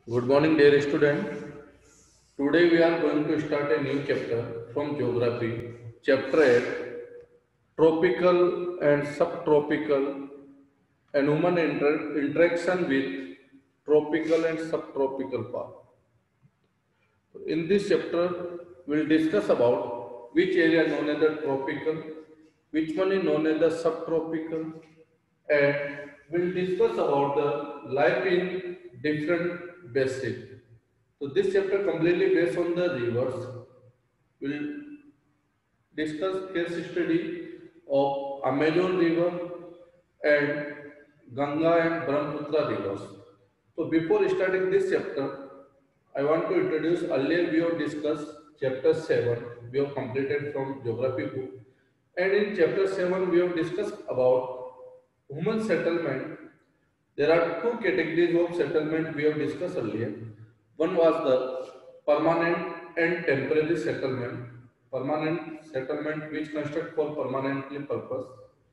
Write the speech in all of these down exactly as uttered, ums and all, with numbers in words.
Good morning, dear student. Today we are going to start a new chapter from Geography, Chapter eight, Tropical and Subtropical and Human inter- Interaction with Tropical and Subtropical Part. In this chapter, we'll discuss about which area known as the tropical, which one is known as the subtropical, and we'll discuss about the life in different basins. So this chapter completely based on the rivers. We'll discuss case study of Amazon River and Ganga and Brahmaputra rivers. So before starting this chapter, I want to introduce earlier we have discussed chapter seven, we have completed from geography book. And in chapter seven, we have discussed about human settlement. There are two categories of settlement we have discussed earlier. One was the permanent and temporary settlement. Permanent settlement which construct for permanently purpose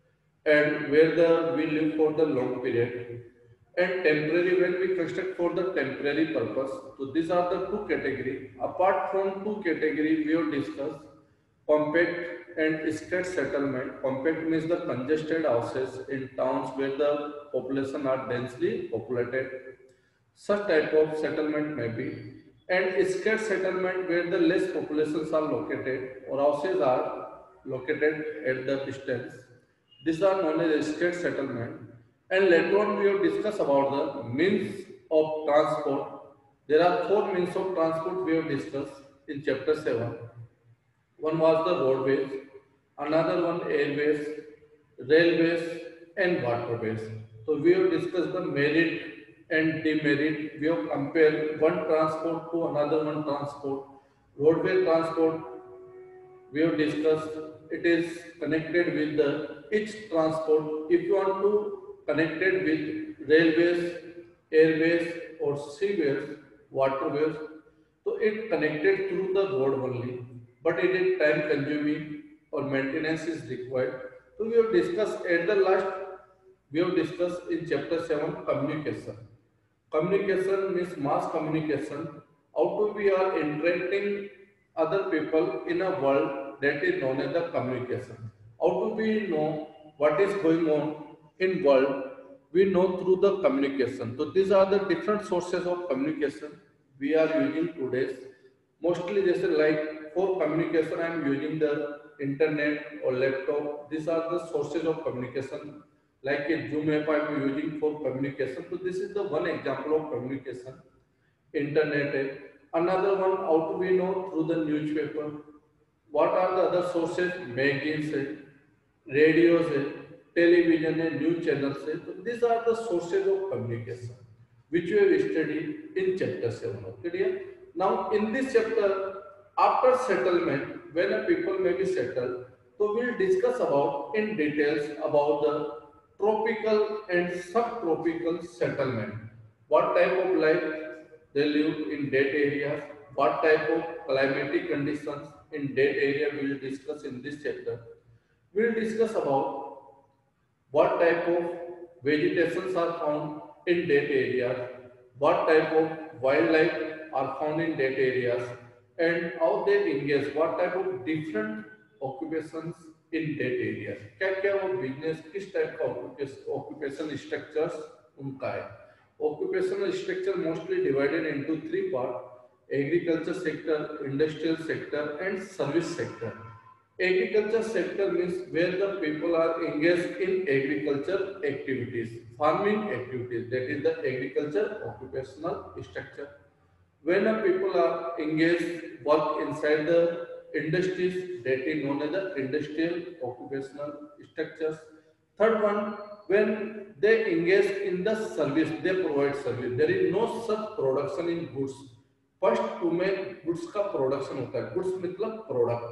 and where the we live for the long period and temporary when we construct for the temporary purpose. So these are the two category. Apart from two category we have discussed compact and scattered settlement. Compact means the congested houses in towns where the population are densely populated. Such type of settlement may be. And scattered settlement where the less populations are located or houses are located at the distance. These are known as scattered settlement. And later on we will discuss about the means of transport. There are four means of transport we have discussed in chapter seven. One was the roadways, another one airways, railways, and waterways. So we have discussed the merit and demerit. We have compared one transport to another one transport. Roadway transport we have discussed it is connected with the each transport. If you want to connect it with railways, airways, or seaways, waterways, so it connected through the road only, but it is time consuming or maintenance is required. So we have discussed at the last, we have discussed in chapter seven communication. Communication means mass communication. How to we are interacting other people in a world that is known as the communication. How do we know what is going on in world? We know through the communication. So these are the different sources of communication we are using today's. Mostly this is like for communication I am using the internet or laptop. These are the sources of communication like a Zoom app I am using for communication. So this is the one example of communication. Internet app. Another one, how do we know through the newspaper? What are the other sources? Magazines, है, radios, है, television, है, news channels. है. So these are the sources of communication which we have studied in chapter seven. Okay, dear? Now in this chapter, after settlement, when a people may be settled, so we'll discuss about in details about the tropical and subtropical settlement. What type of life they live in that areas, what type of climatic conditions in that area we will discuss in this chapter. We will discuss about what type of vegetations are found in that areas, what type of wildlife are found in that areas, and how they engage, what type of different occupations in that area. क्या क्या वो business किस type का occupation structures उनका है. Occupational structure mostly divided into three parts: agriculture sector, industrial sector, and service sector. Agriculture sector means where the people are engaged in agriculture activities, farming activities. That is the agriculture occupational structure. When a people are engaged work inside the industries, that is known as the industrial occupational structures. Third one, when they engage in the service, they provide service. There is no such production in goods. First तुम्हें goods का production होता है. Goods मतलब product.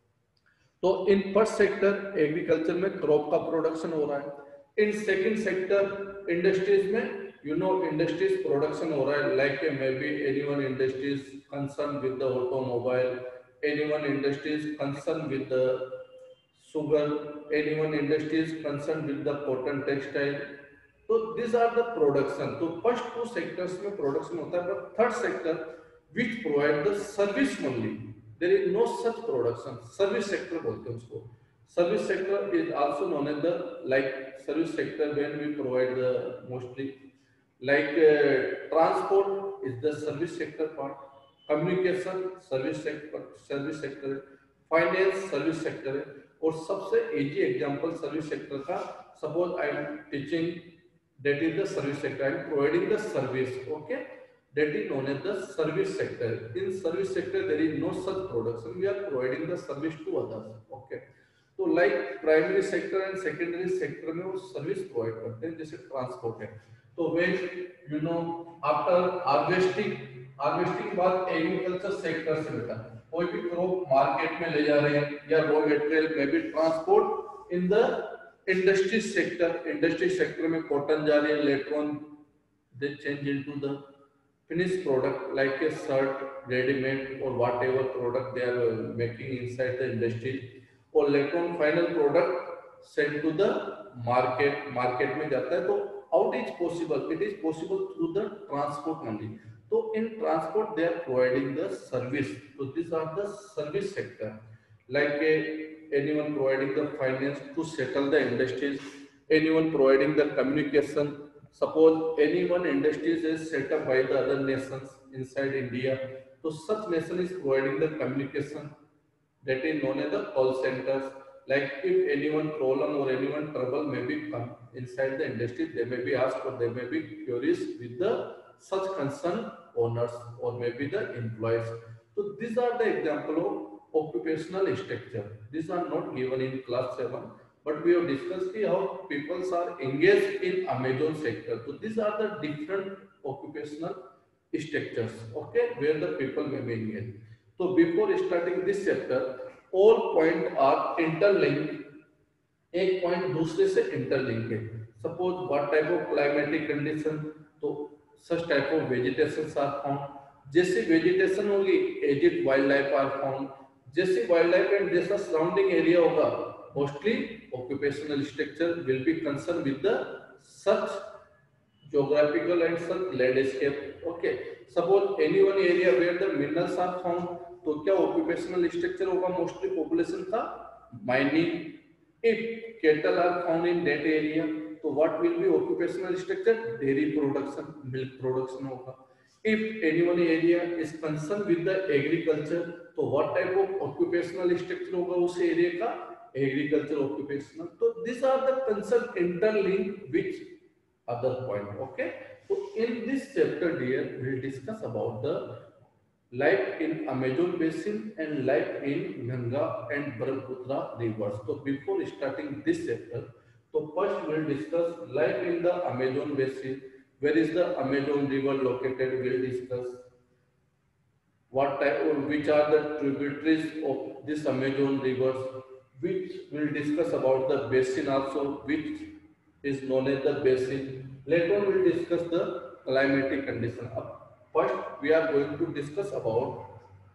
तो in first sector agriculture में crop का production हो रहा है. इन सेकंड सेक्टर इंडस्ट्रीज में यू नो इंडस्ट्रीज प्रोडक्शन हो रहा है like may be anyone industries concern with the automobile, anyone industries concern with the sugar, anyone industries concerned with the cotton textile, तो this are the production. तो first two sectors में production होता है, but third sector which provide the service only, there is no such production, service sector बोलते हैं उसको। Service sector is also known as the like service sector when we provide the mostly like uh, transport is the service sector part, communication service sector service sector है, finance service sector है, और सबसे easy example service sector का, suppose I am teaching, that is the service sector, I am providing the service, okay, that is known as the service sector. In service sector there is no such production, we are providing the service to others, okay। तो like primary sector and secondary sector में वो service provide करते हैं, जैसे transport है। तो when you know after harvesting, harvesting के बाद एग्रीकल्चर सेक्टर से बेटा कोई भी क्रॉप मार्केट में ले जा रहे हैं या रॉ मटेरियल में भी transport in the industry sector, industry sector में कॉटन जा रही है, later on they change into the finished product like a shirt, ready-made or whatever product they are uh, making inside the industry, or later on final product sent to the market, market में जाता है। तो how it is possible? It is possible through the transport only। तो in transport they are providing the service, so these are the service sector, like a, anyone providing the finance to settle the industries, anyone providing the communication, suppose any one industries is set up by the other nations inside India, so such nation is providing the communication, that is known as the call centers। Like if anyone problem or anyone trouble may be come inside the industry, they may be asked or they may be queries with the such concerned owners or maybe the employees। So these are the example of occupational structure, these are not given in class seven, but we have discussed how people are engaged in Amazon sector। So these are the different occupational structures, okay, where the people may be engaged। So before starting this chapter, all point are interlinked, एक point दूसरे से interlink है। Suppose what type of climatic condition, तो such type of vegetation are found, जैसे vegetation होगी as the wildlife are found, जैसे wildlife and जैसा surrounding area होगा mostly occupational structure will be concerned with the such geographical and such landscape, okay। suppose any one area where the minerals are found, तो क्या occupational structure होगा mostly population का mining। if cattle are found in that area, तो what will be occupational structure, dairy production, milk production होगा। if any one area is concerned with the agriculture, तो what type of occupational structure होगा उस area का, agriculture occupational। तो these are the concept interlinked with other point, okay। so in this chapter dear we will discuss about the life in Amazon basin and life in Ganga and Brahmaputra rivers। so before starting this chapter, so first we will discuss life in the Amazon basin, where is the Amazon river located, we will discuss what type or which are the tributaries of this Amazon rivers, which will discuss about the basin also, which is known as the basin। Later on we will discuss the climatic condition। First we are going to discuss about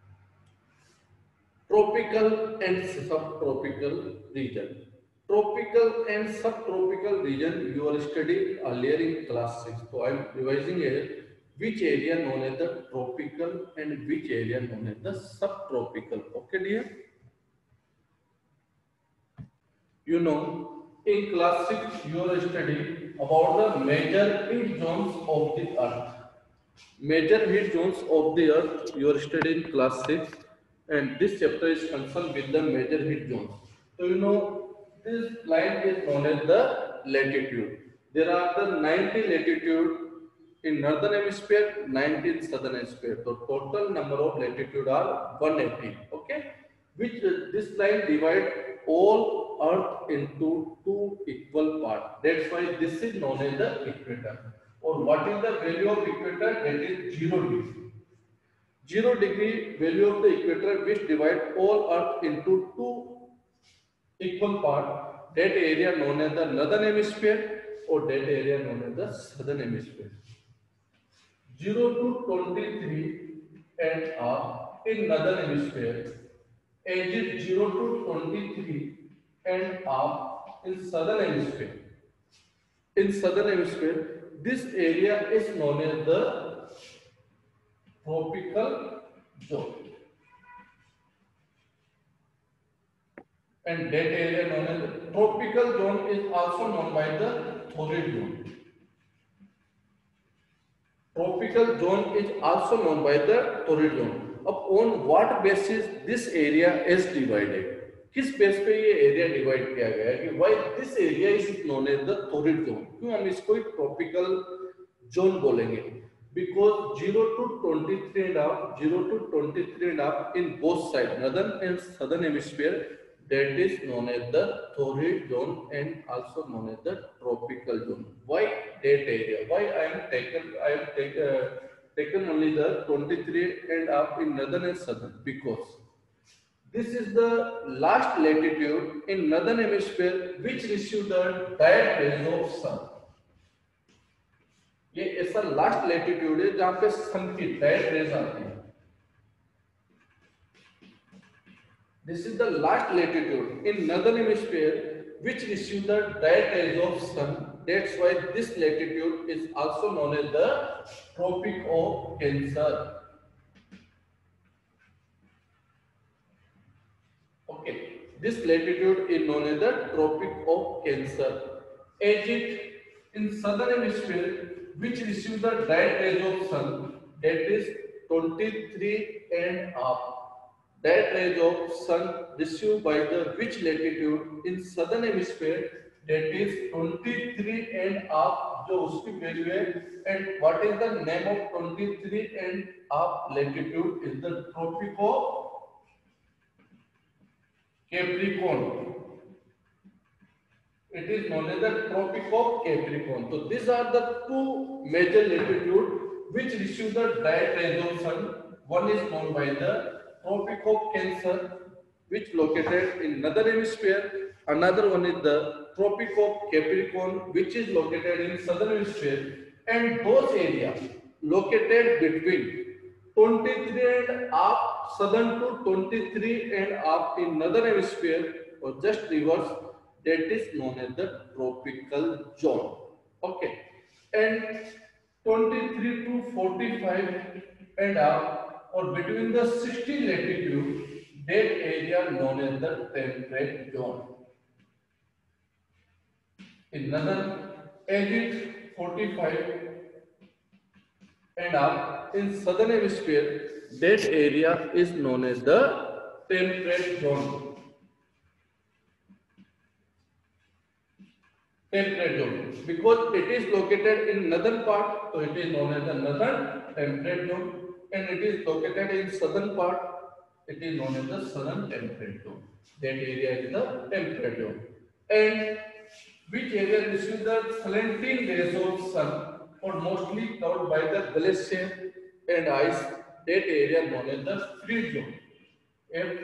tropical and subtropical region। Tropical and subtropical region you are studied earlier in class six, so I am revising here which area known as the tropical and which area known as the subtropical, okay dear। You know, in class six you are studying about the major heat zones of the earth, major heat zones of the earth you are studying in class six, and this chapter is concerned with the major heat zones। So you know this line is known as the latitude, there are the ninety latitude in northern hemisphere, ninety in southern hemisphere, so total number of latitude are one hundred eighty, okay, which uh, this line divide all earth into two equal parts, that's why this is known as the equator। or what is the value of equator, that is zero degree, zero degree value of the equator, which divide all earth into two equal part, that area known as the northern hemisphere or that area known as the southern hemisphere। zero to twenty-three and half in northern hemisphere, age zero to twenty-three and half in southern hemisphere। in southern hemisphere, this area is known as the tropical zone, and that area known as the tropical zone is also known by the torrid zone. Tropical zone is also known by the torrid zone. अब on what basis this area is divided? किस base पे ये area divide किया गया है कि why this area is known as the torrid zone? क्यों हम इसको एक ट्रॉपिकल जोन बोलेंगे? Because zero to twenty-three and half, zero to twenty-three and half in both sides, northern and southern hemisphere, that is known as the torrid zone and also known as the tropical zone. Why that area? Why I am taken? I am take, uh, taken only the twenty-three and half in northern and southern, because this is the last latitude in northern hemisphere which receive the direct rays of sun. ये ऐसा last latitude है जहां पे सन की direct rays आती है. This is the last latitude in northern hemisphere which receive the direct rays of sun. That's why this latitude is also known as the Tropic of Cancer. Okay, this latitude is known as the Tropic of Cancer. As it in southern hemisphere which receive the direct rays of sun, that is twenty-three and half. Direct rays of sun received by the which latitude in southern hemisphere, that is twenty-three and half, जो उसकी value है. And what is the name of twenty-three and half latitude? Is the Tropic of Capricorn. It is known as the Tropic of Capricorn. So these are the two major latitudes which receive the direct rays of sun. One is known by the Tropic of Cancer, which located in northern hemisphere. Another one is the Tropic of Capricorn, which is located in southern hemisphere. And those areas located between twenty-three and half southern to twenty-three and half in northern hemisphere, or just reverse, that is known as the tropical zone. Okay, and twenty-three to forty-five and half, or between the sixty latitude, that area known as the temperate zone. In northern, as it forty-five and half, in southern hemisphere, that area is known as the temperate zone. Temperate zone, because it is located in northern part, so it is known as the northern temperate zone, and it is located in southern part, it is known as the southern temperate zone. That area is the temperate zone. And which area receives the slanting rays of sun, or mostly covered by the glacier and ice, that area known as the freeze zone. F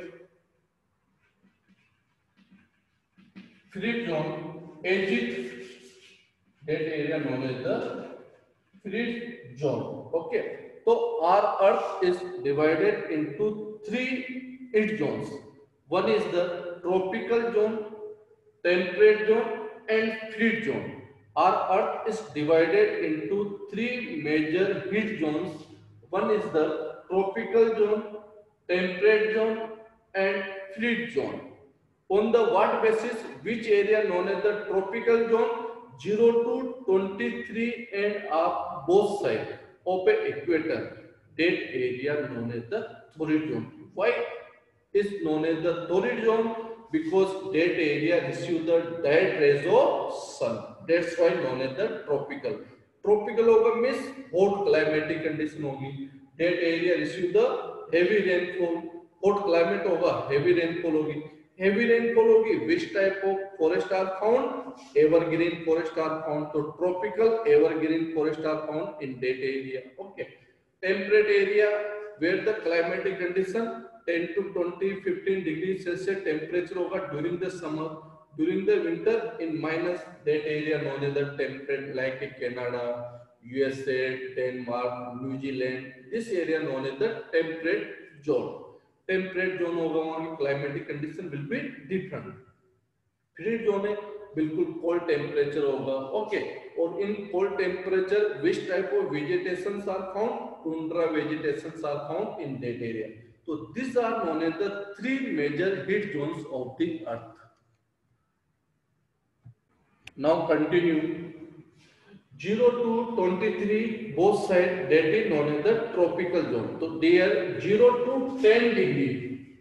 freeze zone. Agit, that area known as the freeze zone. Okay, so our Earth is divided into three heat zones. One is the tropical zone, temperate zone, and freeze zone. Our Earth is divided into three major heat zones. One is the tropical zone, temperate zone, and freeze zone. On the what basis? Which area known as the tropical zone? zero to twenty-three and half both sides of the equator. That area known as the torrid zone. Why is known as the torrid zone? Because that area receive the direct rays of sun. That's why known as the tropical. Tropical होगा means hot climatic condition होगी. That area receive the heavy rainfall. Hot climate होगा, heavy rainfall होगी. Heavy rainfall होगी, which type of forest are found? Evergreen forest are found. So tropical evergreen forest are found in that area. Okay. Temperate area where the climatic condition ten to twenty, fifteen degrees Celsius temperature होगा during the summer. During the winter in minus, that area known as the temperate, like Canada, U S A, Denmark, New Zealand. This area known as the temperate zone. Temperate zone होगा, वहाँ की climatic condition will be different. Freeze zone है, बिल्कुल cold temperature होगा, okay. और in cold temperature which type of vegetations are found, tundra vegetations are found in that area. तो this are known as the three major heat zones of the earth. Now continue. zero to twenty-three both side, that is known as the tropical zone. So there zero to ten degree,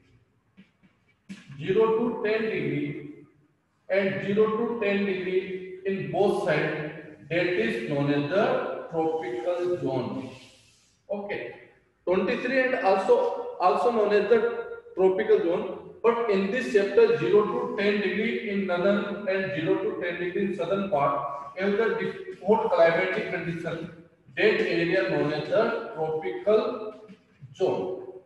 zero to ten degree and zero to ten degree in both sides, that is known as the tropical zone. Okay. twenty-three and also also known as the tropical zone. But in this chapter, zero to ten degree in northern and zero to ten degree in southern part, have the hot climatic condition. That area known as the tropical zone.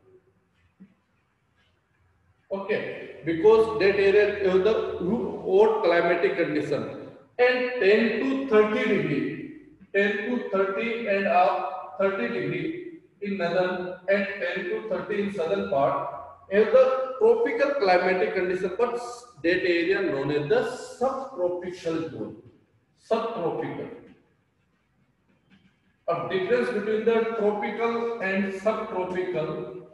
Okay, because that area have the hot climatic condition. And ten to thirty degree, ten to thirty and up thirty degree in northern and ten to thirty in southern part have the tropical climatic condition, but that area known as the subtropical zone. Subtropical. A difference between the tropical and subtropical.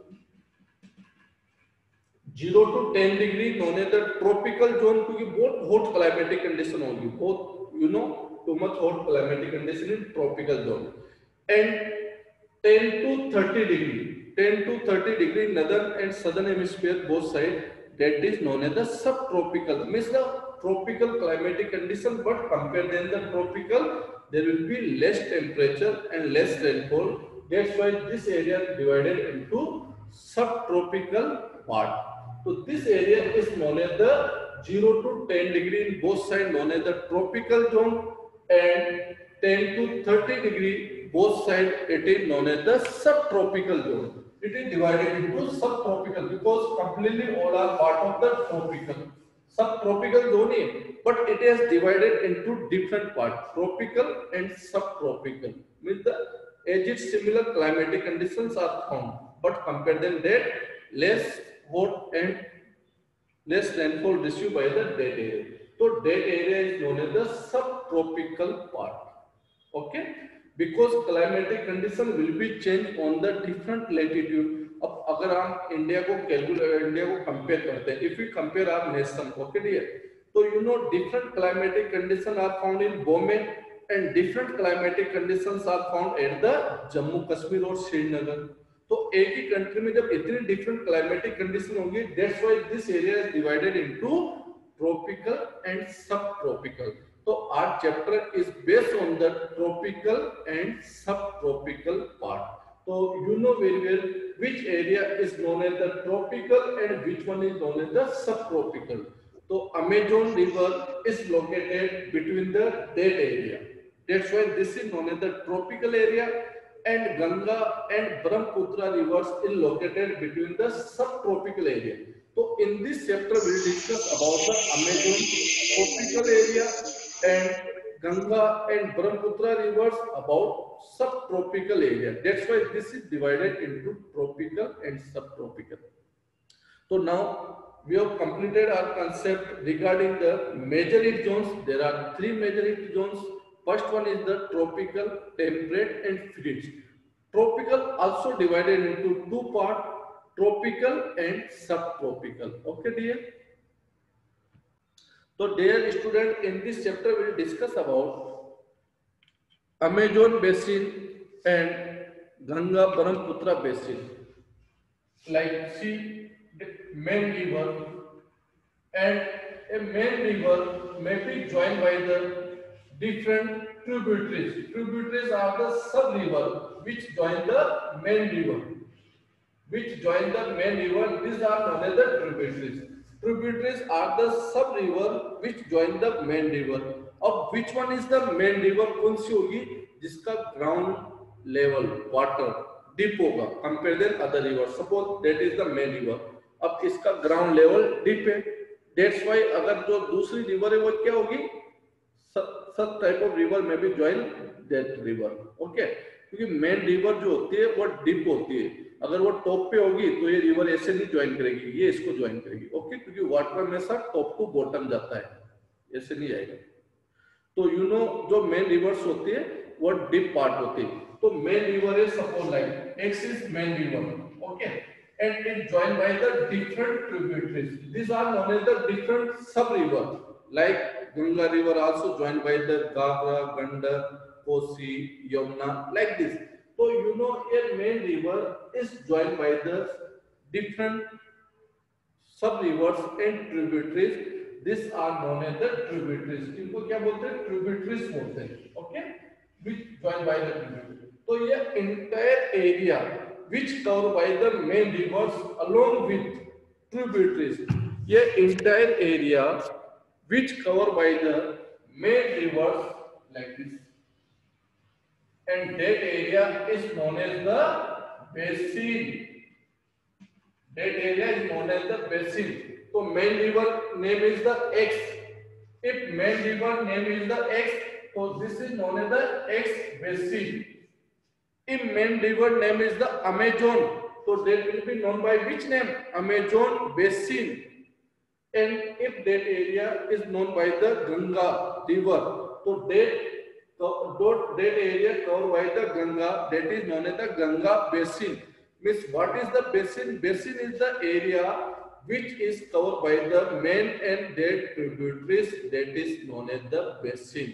zero to ten degree known as the tropical zone, क्योंकि बहुत hot climatic condition होगी, बहुत you know too much hot climatic condition in tropical zone. And ten to thirty degree, ten to thirty degree northern and southern hemisphere both sides, that is known as the subtropical. Means the tropical climatic condition, but compared than the tropical, there will be less temperature and less rainfall. That's why this area is divided into subtropical part. So this area is known as the zero to ten degree in both sides, known as the tropical zone, and ten to thirty degree both sides, it is known as the subtropical zone. It is divided into subtropical because completely all are part of the tropical. Subtropical zone is, but it is divided into different parts, tropical and subtropical. Means the as its similar climatic conditions are found, but compare them that less hot and less rainfall received by the that area. So that area is known as the subtropical part. Okay, because climatic condition will be changed on the different latitude. अब अगर हम India को calculate India को compare करते हैं, if we compare our nation, okay dear, तो you know different climatic condition are found in Bombay and different climatic conditions are found at the Jammu Kashmir और श्रीनगर. तो एक ही कंट्री में जब इतनी डिफरेंट क्लाइमेटिक कंडीशन होंगी, that's why this area is divided into tropical and subtropical. So our chapter is based on the tropical and subtropical part. So you know very well which area is known as the tropical and which one is known as the subtropical. So Amazon River is located between the that area. That's why this is known as the tropical area, and Ganga and Brahmaputra rivers is located between the subtropical area. So in this chapter we will discuss about the Amazon tropical area and Ganga and Brahmaputra rivers about subtropical area. That's why this is divided into tropical and subtropical. So now we have completed our concept regarding the major heat zones. There are three major heat zones. First one is the tropical, temperate and frigid. Tropical also divided into two parts, tropical and subtropical. Okay dear. So dear student, in this chapter we will discuss about Amazon basin and Ganga Brahmaputra basin. Like see the main river, and a main river may be joined by the different tributaries. Tributaries are the sub river which join the main river. Which join the main river. These are known as the tributaries. Tributaries are the sub river which join the main river. अब which one is the main river? कौन सी होगी जिसका ground level water deep होगा compared than other river. Suppose that is the main river. अब इसका ground level deep है. That's why अगर जो दूसरी river है वो क्या होगी? Such type of river may be join that river. Okay? क्योंकि main river जो होती है वो deep होती है. अगर वो टॉप पे होगी तो ये रिवर ऐसे नहीं ज्वाइन करेगी, ये इसको ज्वाइन करेगी. ओके, क्योंकि वाटर हमेशा टॉप टू बॉटम जाता है. ऐसे नहीं आएगा। तो यू नो जो मेन रिवर्स होती है वो डीप पार्ट होती है। तो main river is suppose like X is main river, okay, and it joined by the different tributaries, this are known as the different sub river, like Ganga river also joined by the Gagra, Gandak, Kosi, Yamuna, like this. So you know a main river is joined by the different sub rivers and tributaries. These are known as the tributaries. इनको क्या बोलते हैं? Tributaries बोलते हैं, okay? Which joined by the tributaries. तो ये entire area which covered by the main rivers along with tributaries. ये entire area which covered by the main rivers like this, and that area is known as the basin. That area is known as the basin. So main river name is the X. If main river name is the X, so this is known as the X basin. If main river name is the Amazon, so that will be known by which name? Amazon basin. And if that area is known by the Ganga river, so that that area covered by the Ganga, that is known as the Ganga basin. Means what is the basin? Basin is the area which is covered by the main and their tributaries, that is known as the basin.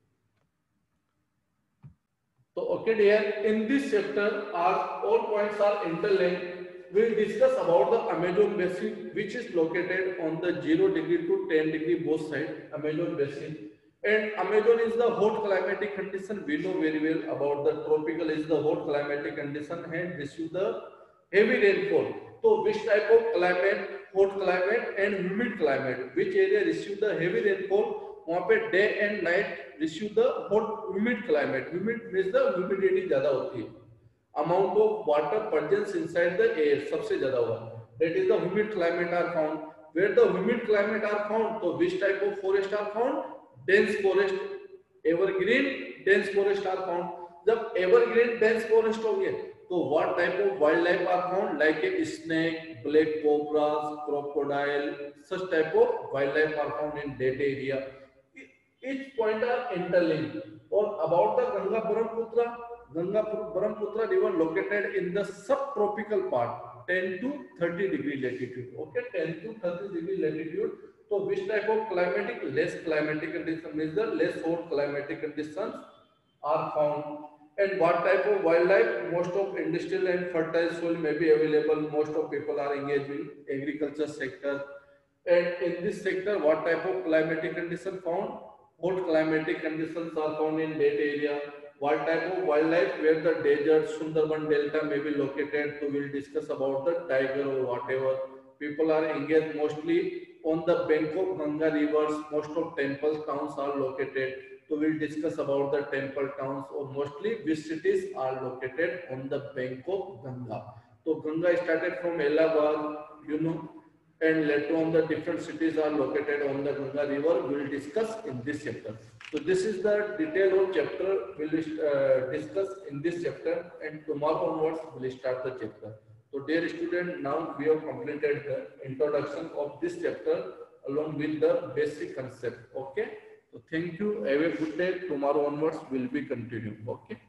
So okay dear, in this chapter are all points are interlinked. We will discuss about the Amazon basin, which is located on the zero degree to ten degree both sides, Amazon basin. And Amazon is the hot climatic condition. We know very well about the tropical is the hot climatic condition and receive the heavy rainfall. So which type of climate? Hot climate and humid climate. Which area receive the heavy rainfall? वहाँ पे day and night receive the hot humid climate. Humid means the humidity ज़्यादा होती है. Amount of water presence inside the air सबसे ज़्यादा हुआ. That is the humid climate are found. Where the humid climate are found, so which type of forest are found? Dense forest, evergreen dense forest are found. जब evergreen dense forest हो गए, तो what type of wildlife are found? Like a snake, black cobras, crocodile, such type of wildlife are found in that area. Each point are interlinked. Or about the Ganga Brahmaputra, Ganga Brahmaputra river located in the subtropical part, ten to thirty degree latitude. Okay, ten to thirty degree latitude. So which type of climatic? Less climatic conditions means the less hot climatic conditions are found. And what type of wildlife? Most of industrial and fertile soil may be available. Most of people are engaged in agriculture sector. And in this sector, what type of climatic condition found? Hot climatic conditions are found in that area. What type of wildlife? Where the desert, Sundarban Delta may be located. So we'll discuss about the tiger or whatever. People are engaged mostly on the bank of Ganga rivers. Most of temples, towns are located. So we'll discuss about the temple towns, or mostly which cities are located on the bank of Ganga. So Ganga started from Allahabad, you know, and later on the different cities are located on the Ganga river. We will discuss in this chapter. So this is the detail of chapter we will uh, discuss in this chapter, and tomorrow onwards we will start the chapter. So dear student, now we have completed the introduction of this chapter along with the basic concept. Okay. So thank you. Have a good day. Tomorrow onwards will be continued. Okay.